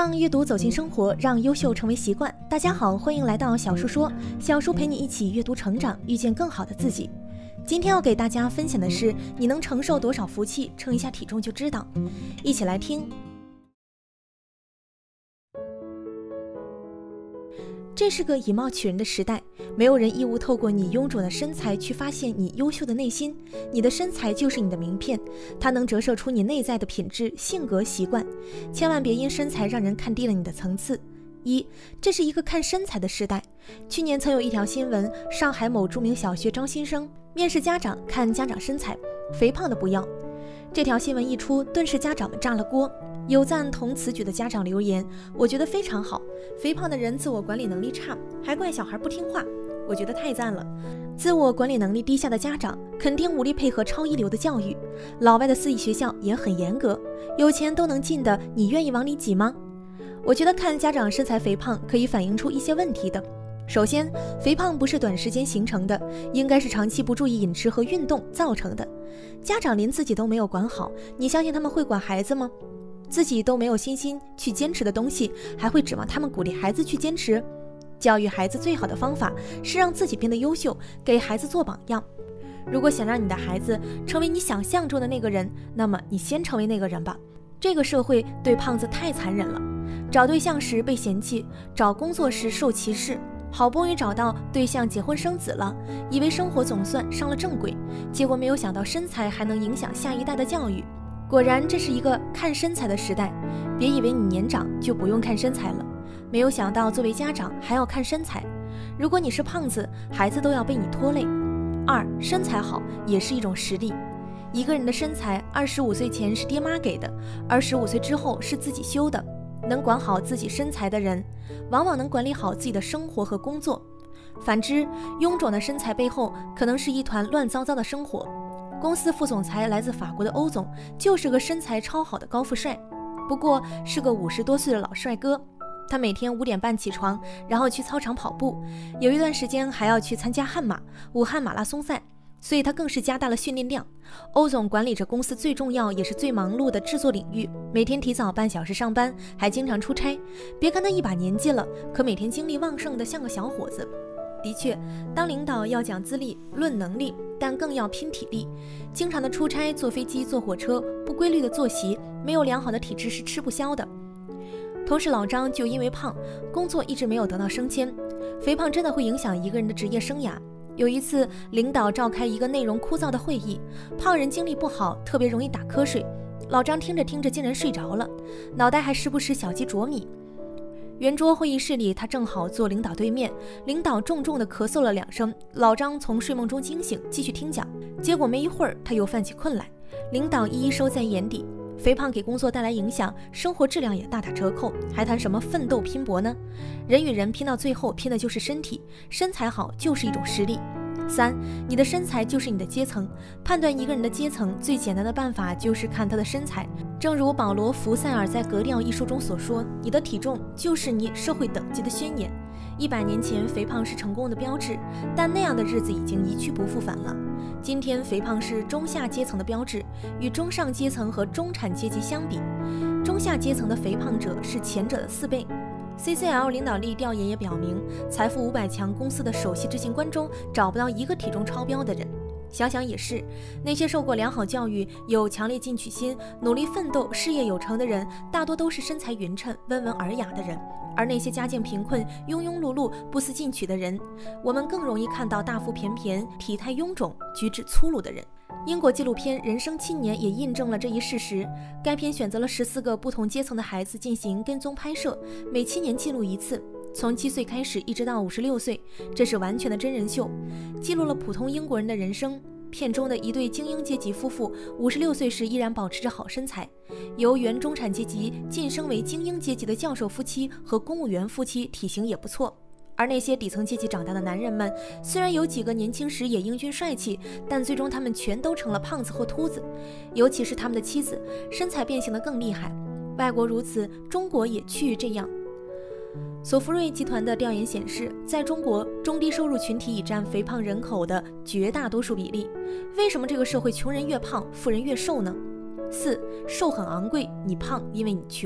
让阅读走进生活，让优秀成为习惯。大家好，欢迎来到小叔说，小叔陪你一起阅读成长，遇见更好的自己。今天要给大家分享的是，你能承受多少福气，称一下体重就知道。一起来听。这是个以貌取人的时代，没有人义务透过你臃肿的身材去发现你优秀的内心。你的身材就是你的名片，它能折射出你内在的品质、性格、习惯。千万别因身材让人看低了你的层次。这是一个看身材的时代。去年曾有一条新闻，上海某著名小学招新生，面试家长看家长身材，肥胖的不要。这条新闻一出，顿时家长们炸了锅。有赞同此举的家长留言，我觉得非常好，肥胖的人自我管理能力差，还怪小孩不听话，我觉得太赞了。自我管理能力低下的家长肯定无力配合超一流的教育，老外的私立学校也很严格，有钱都能进的，你愿意往里挤吗？我觉得看家长身材肥胖可以反映出一些问题的。首先，肥胖不是短时间形成的，应该是长期不注意饮食和运动造成的。家长连自己都没有管好，你相信他们会管孩子吗？自己都没有信心去坚持的东西，还会指望他们鼓励孩子去坚持？教育孩子最好的方法是让自己变得优秀，给孩子做榜样。如果想让你的孩子成为你想象中的那个人，那么你先成为那个人吧。这个社会对胖子太残忍了，找对象时被嫌弃，找工作时受歧视，好不容易找到对象结婚生子了，以为生活总算上了正轨，结果没有想到身材还能影响下一代的教育。果然这是一个看身材的时代，别以为你年长就不用看身材了，没有想到作为家长还要看身材。如果你是胖子，孩子都要被你拖累。身材好也是一种实力。一个人的身材25岁前是爹妈给的，25岁之后是自己修的。能管好自己身材的人，往往能管理好自己的生活和工作。反之，臃肿的身材背后可能是一团乱糟糟的生活。公司副总裁来自法国的欧总，就是个身材超好的高富帅，不过是个50多岁的老帅哥。他每天5点半起床，然后去操场跑步，有一段时间还要去参加武汉马拉松赛，所以他更是加大了训练量。欧总管理着公司最重要也是最忙碌的制作领域，每天提早半小时上班，还经常出差。别看他一把年纪了，可每天精力旺盛的像个小伙子。的确，当领导要讲资历论能力，但更要拼体力。经常的出差，坐飞机坐火车，不规律的作息，没有良好的体质是吃不消的。同事老张就因为胖，工作一直没有得到升迁。肥胖真的会影响一个人的职业生涯。有一次领导召开一个内容枯燥的会议，胖人精力不好，特别容易打瞌睡。老张听着听着竟然睡着了，脑袋还时不时小鸡啄米。圆桌会议室里，他正好坐领导对面，领导重重地咳嗽了2声，老张从睡梦中惊醒，继续听讲。结果没一会儿他又犯起困来，领导一一收在眼底。肥胖给工作带来影响，生活质量也大打折扣，还谈什么奋斗拼搏呢？人与人拼到最后，拼的就是身体，身材好就是一种实力。你的身材就是你的阶层。判断一个人的阶层最简单的办法就是看他的身材。正如保罗·福塞尔在《格调》一书中所说，你的体重就是你社会等级的宣言。100年前肥胖是成功的标志，但那样的日子已经一去不复返了。今天肥胖是中下阶层的标志，与中上阶层和中产阶级相比，中下阶层的肥胖者是前者的4倍。CCL 领导力调研也表明，财富500强公司的首席执行官中找不到一个体重超标的人。想想也是，那些受过良好教育、有强烈进取心、努力奋斗、事业有成的人，大多都是身材匀称、温文尔雅的人。而那些家境贫困、庸庸碌碌、不思进取的人，我们更容易看到大腹便便、体态臃肿、举止粗鲁的人。英国纪录片《人生7年》也印证了这一事实。该片选择了14个不同阶层的孩子进行跟踪拍摄，每7年记录一次，从7岁开始一直到56岁，这是完全的真人秀，记录了普通英国人的人生。片中的一对精英阶级夫妇，56岁时依然保持着好身材。由原中产阶级晋升为精英阶级的教授夫妻和公务员夫妻体型也不错。而那些底层阶级长大的男人们，虽然有几个年轻时也英俊帅气，但最终他们全都成了胖子或秃子，尤其是他们的妻子，身材变形得更厉害。外国如此，中国也趋于这样。索福瑞集团的调研显示，在中国，中低收入群体已占肥胖人口的绝大多数比例。为什么这个社会穷人越胖，富人越瘦呢？4. 瘦很昂贵，你胖因为你穷。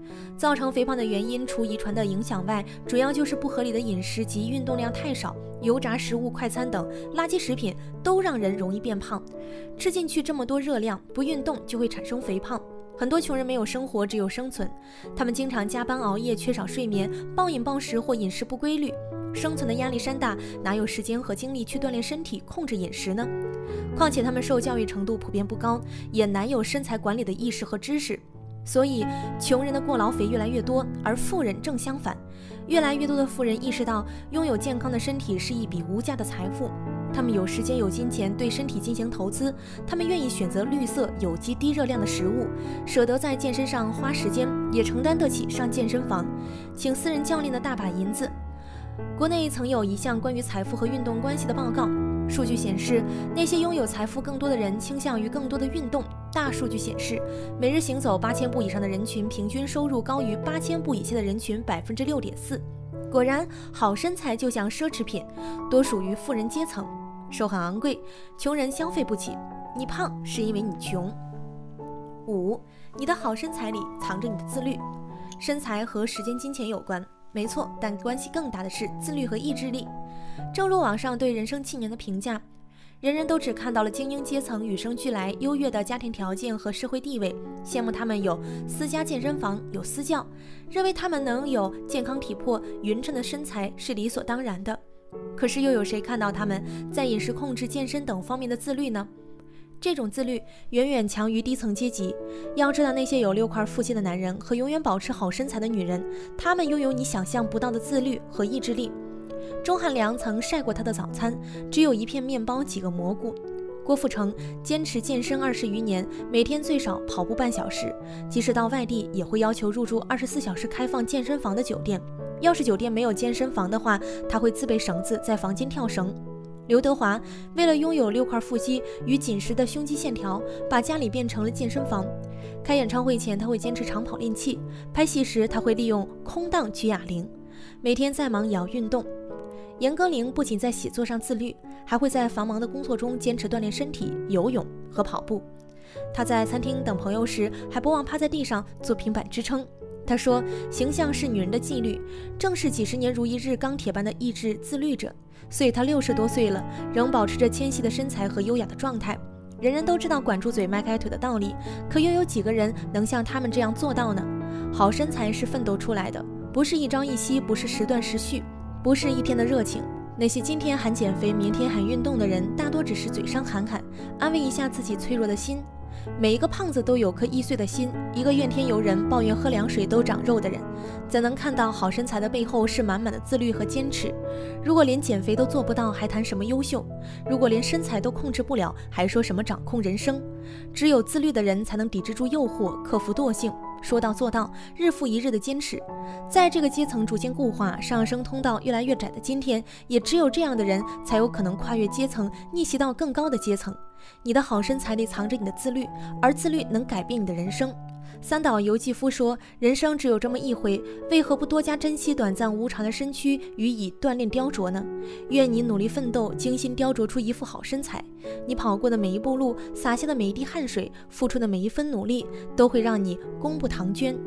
造成肥胖的原因除遗传的影响外，主要就是不合理的饮食及运动量太少，油炸食物、快餐等垃圾食品都让人容易变胖。吃进去这么多热量，不运动就会产生肥胖。很多穷人没有生活，只有生存。他们经常加班熬夜，缺少睡眠，暴饮暴食或饮食不规律。生存的压力山大，哪有时间和精力去锻炼身体、控制饮食呢？况且他们受教育程度普遍不高，也难有身材管理的意识和知识。所以，穷人的过劳肥越来越多，而富人正相反。越来越多的富人意识到，拥有健康的身体是一笔无价的财富。他们有时间有金钱对身体进行投资，他们愿意选择绿色、有机、低热量的食物，舍得在健身上花时间，也承担得起上健身房、请私人教练的大把银子。国内曾有一项关于财富和运动关系的报告，数据显示，那些拥有财富更多的人倾向于更多的运动。大数据显示，每日行走8000步以上的人群，平均收入高于8000步以下的人群6.4%。果然，好身材就像奢侈品，多属于富人阶层，售很昂贵，穷人消费不起。你胖是因为你穷。5. 你的好身材里藏着你的自律。身材和时间、金钱有关，没错，但关系更大的是自律和意志力。正如网上对人生7年的评价，人人都只看到了精英阶层与生俱来优越的家庭条件和社会地位，羡慕他们有私家健身房、有私教，认为他们能有健康体魄、匀称的身材是理所当然的。可是又有谁看到他们在饮食控制、健身等方面的自律呢？这种自律远远强于低层阶级。要知道，那些有6块腹肌的男人和永远保持好身材的女人，他们拥有你想象不到的自律和意志力。钟汉良曾晒过他的早餐，只有一片面包、几个蘑菇。郭富城坚持健身20余年，每天最少跑步半小时，即使到外地也会要求入住24小时开放健身房的酒店。要是酒店没有健身房的话，他会自备绳子在房间跳绳。刘德华为了拥有6块腹肌与紧实的胸肌线条，把家里变成了健身房。开演唱会前他会坚持长跑练气，拍戏时他会利用空档举哑铃，每天再忙也要运动。严歌苓不仅在写作上自律，还会在繁忙的工作中坚持锻炼身体、游泳和跑步。他在餐厅等朋友时，还不忘趴在地上做平板支撑。他说，形象是女人的纪律，正是几十年如一日钢铁般的意志自律者，所以他60多岁了，仍保持着纤细的身材和优雅的状态。人人都知道管住嘴迈开腿的道理，可又有几个人能像他们这样做到呢？好身材是奋斗出来的，不是一朝一夕，不是时断时续，不是一天的热情。那些今天喊减肥明天喊运动的人，大多只是嘴上喊喊，安慰一下自己脆弱的心。每一个胖子都有颗易碎的心，一个怨天尤人、抱怨喝凉水都长肉的人，怎能看到好身材的背后是满满的自律和坚持？如果连减肥都做不到，还谈什么优秀？如果连身材都控制不了，还说什么掌控人生？只有自律的人才能抵制住诱惑，克服惰性，说到做到，日复一日的坚持。在这个阶层逐渐固化、上升通道越来越窄的今天，也只有这样的人才有可能跨越阶层，逆袭到更高的阶层。你的好身材里藏着你的自律，而自律能改变你的人生。三岛由纪夫说，人生只有这么一回，为何不多加珍惜短暂无常的身躯，予以锻炼雕琢呢？愿你努力奋斗，精心雕琢出一副好身材。你跑过的每一步路，洒下的每一滴汗水，付出的每一分努力，都会让你功不唐捐。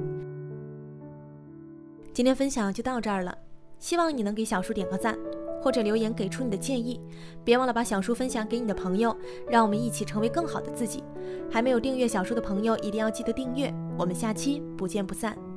今天分享就到这儿了，希望你能给小叔点个赞，或者留言给出你的建议。别忘了把小叔分享给你的朋友，让我们一起成为更好的自己。还没有订阅小叔的朋友，一定要记得订阅。我们下期不见不散。